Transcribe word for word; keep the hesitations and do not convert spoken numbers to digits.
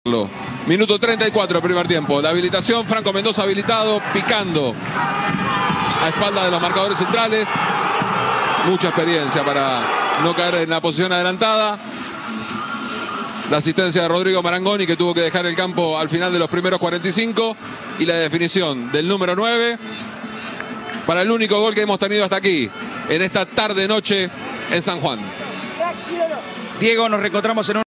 Minuto treinta y cuatro, primer tiempo. La habilitación, Franco Mendoza habilitado, picando a espaldas de los marcadores centrales. Mucha experiencia para no caer en la posición adelantada. La asistencia de Rodrigo Marangoni, que tuvo que dejar el campo al final de los primeros cuarenta y cinco. Y la definición del número nueve para el único gol que hemos tenido hasta aquí, en esta tarde-noche en San Juan. Diego, nos reencontramos en un...